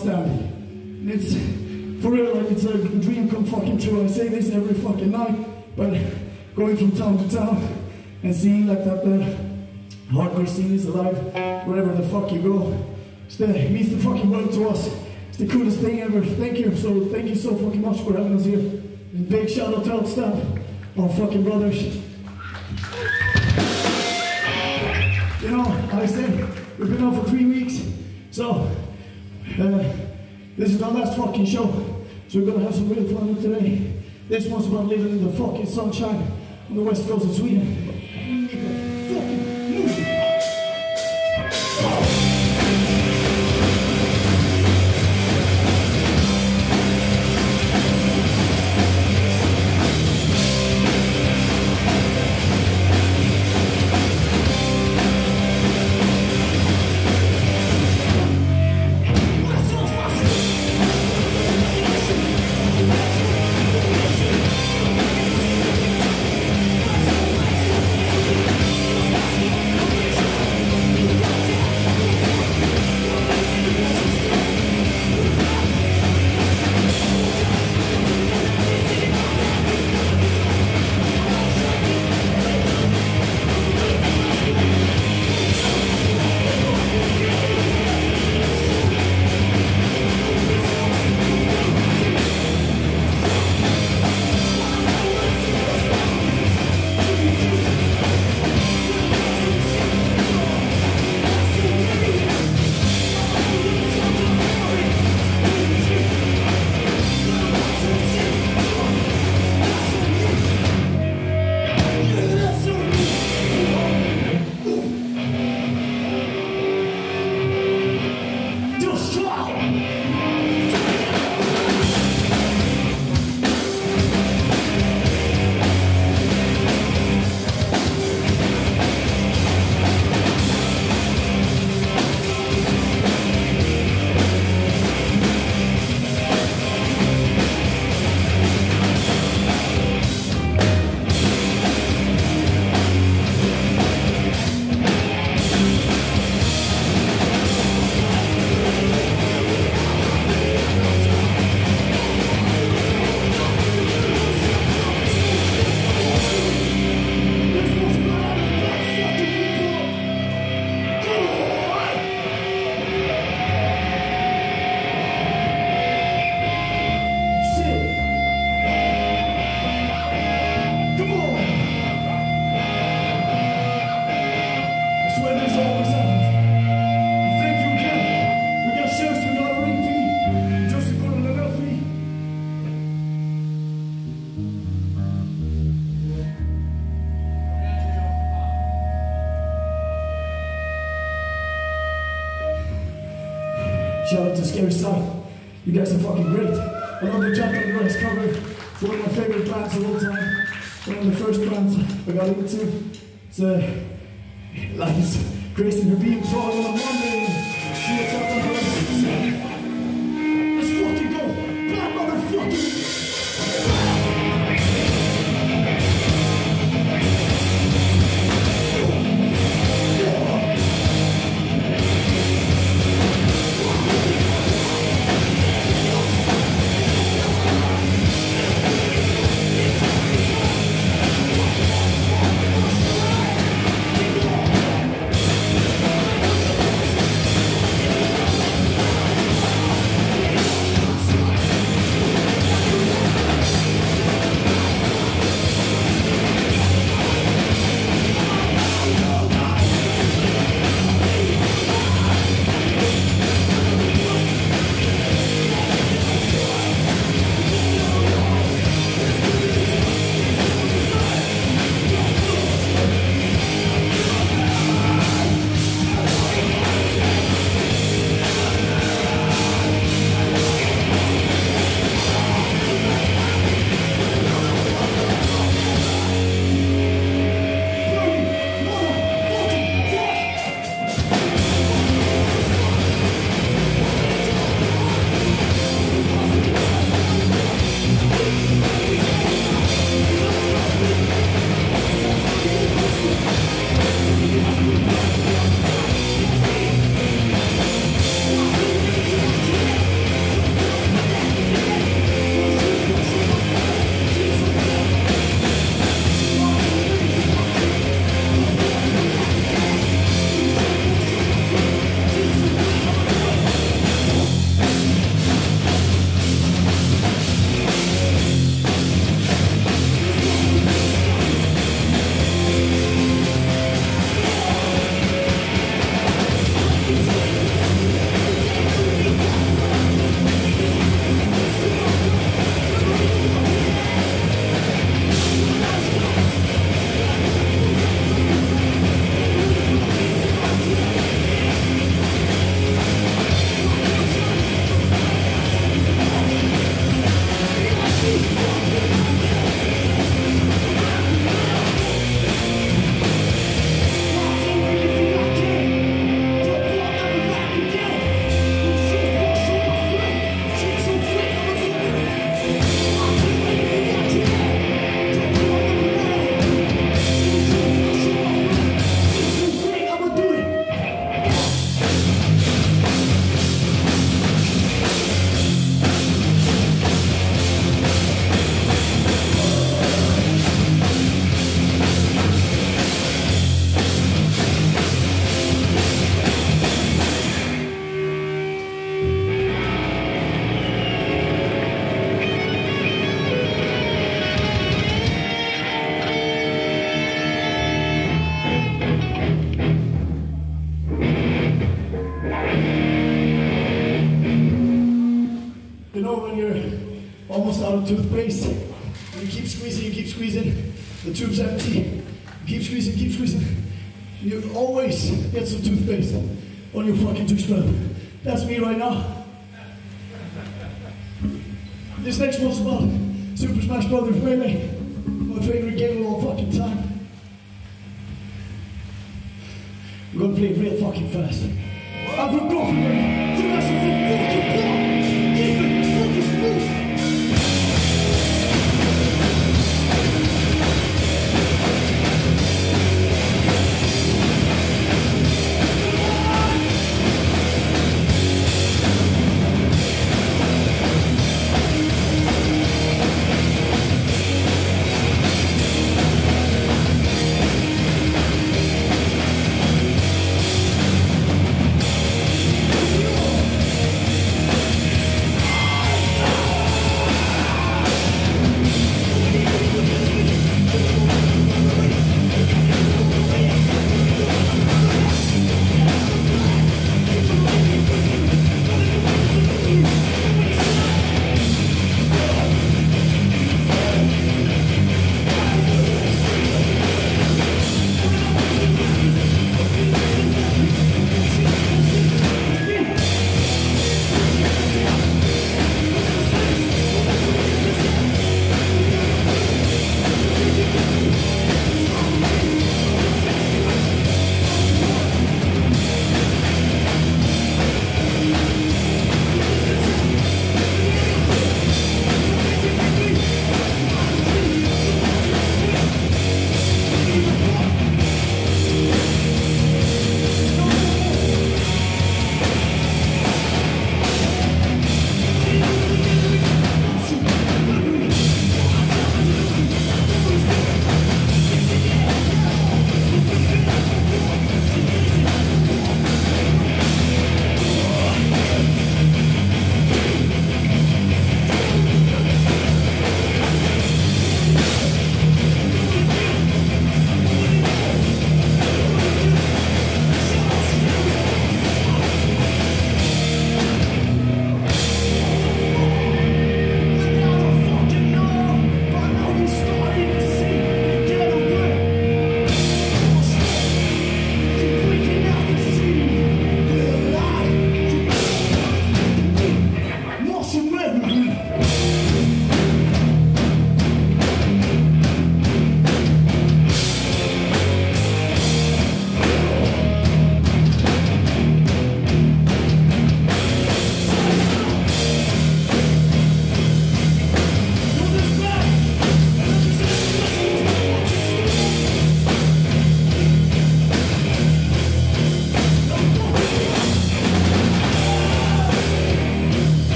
outstanding. And it's, for real, like it's a dream come fucking true. I say this every fucking night, but going from town to town and seeing like that the hardcore scene is alive wherever the fuck you go. It means the fucking world to us. It's the coolest thing ever. Thank you. So thank you so fucking much for having us here. And big shout out to Outstep, our fucking brothers. You know, like I said, we've been on for 3 weeks. So this is our last fucking show. So we're gonna have some real fun with today. This one's about living in the fucking sunshine on the west coast of Sweden. Fucking music. Shout out to Scary Side. You guys are fucking great. I love the Jack and Rice cover. It's one of my favorite bands of all time. One of the first bands I got into. It's like it's crazy for being Prague on a Monday. See what's up on the let's fucking go. Bad motherfucker. out of toothpaste. You keep squeezing. The tube's empty. Keep squeezing. You always get some toothpaste on your fucking toothbrush. That's me right now. This next one's about Super Smash Brothers Melee. My favorite game of all fucking time. I'm gonna play it real fucking fast. I've got coffee ready. You guys are fucking block. Keep it fucking moving.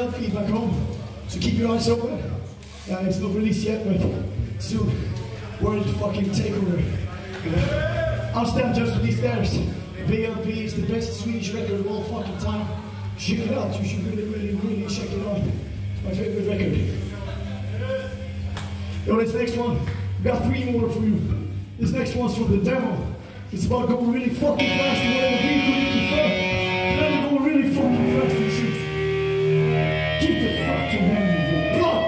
live feed back home, so keep your eyes open. It's not released yet, but soon. World fucking takeover. I'll stand just for these stairs. VLP is the best Swedish record of all fucking time. Check it out. You should really check it out. It's my favorite record. Yo, this next one, we got 3 more for you. This next one's from the demo. It's about going really fucking fast and whatever vehicle you prefer. Then go really fucking fast and shit. Keep the fucking hand in your blood.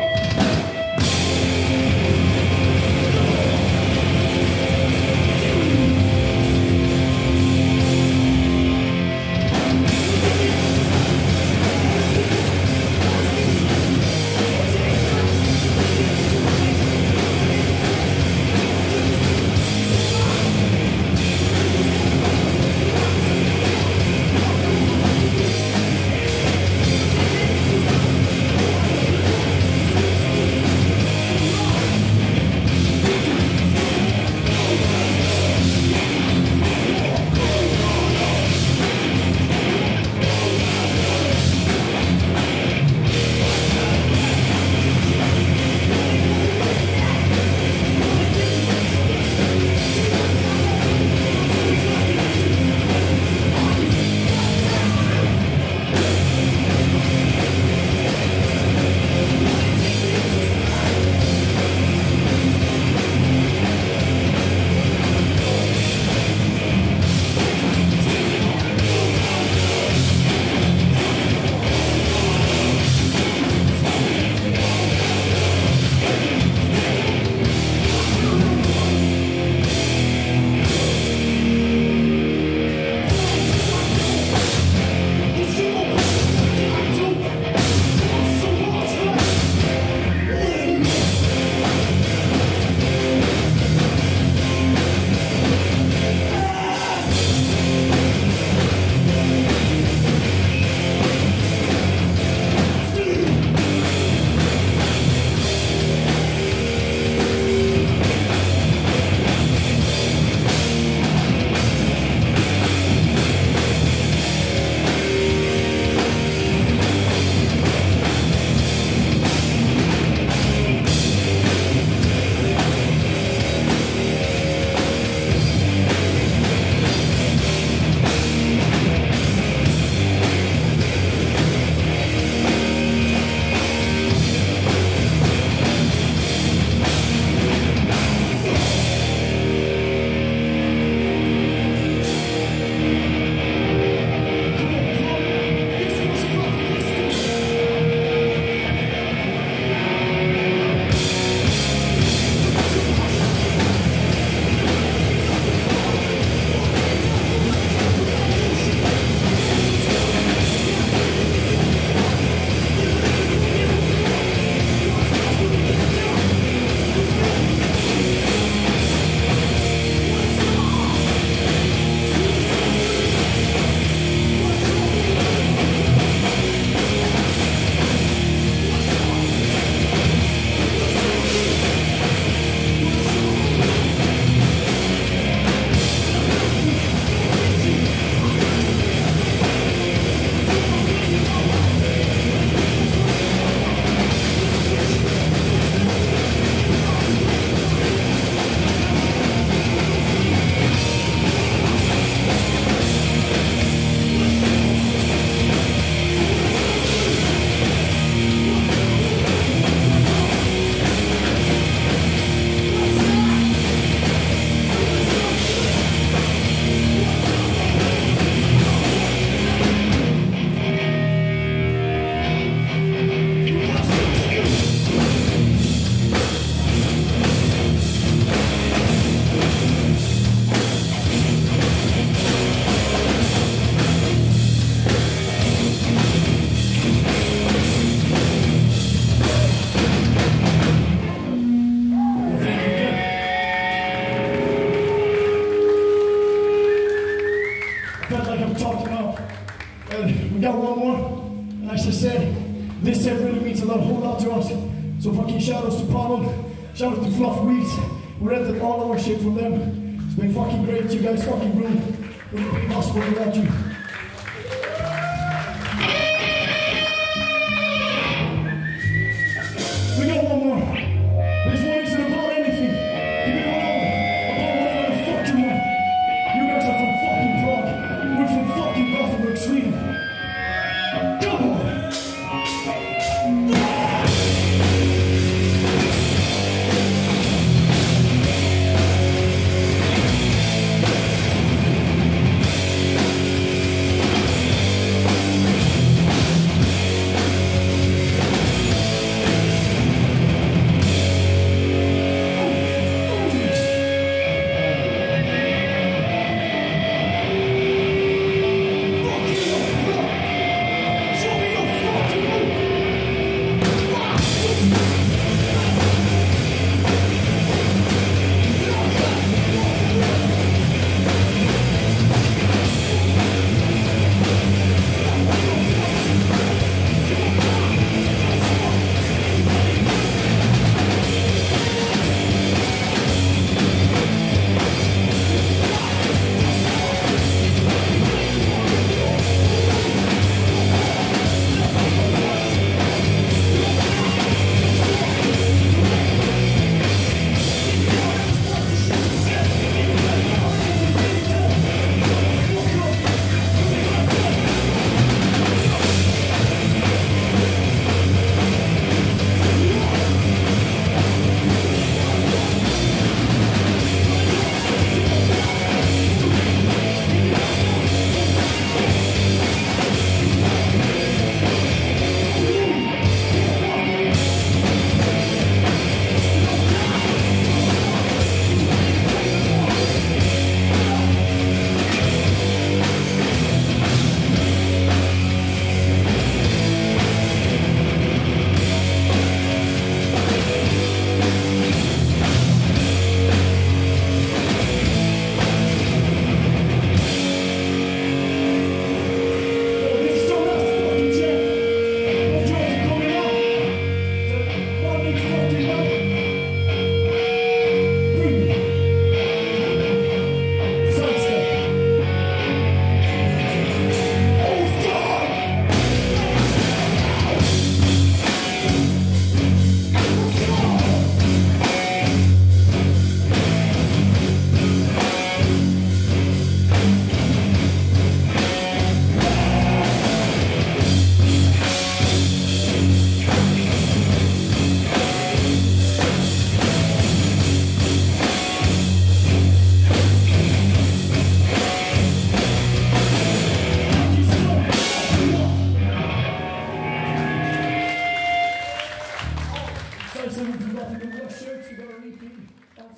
We got one more, and as I said, this set really means a lot to us. So fucking shout outs to Pavel, shout out to Fluff Weeds. We rented all our shit from them. It's been fucking great. You guys fucking rule. It would be impossible without you.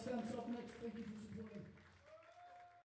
stands up next. Thank you.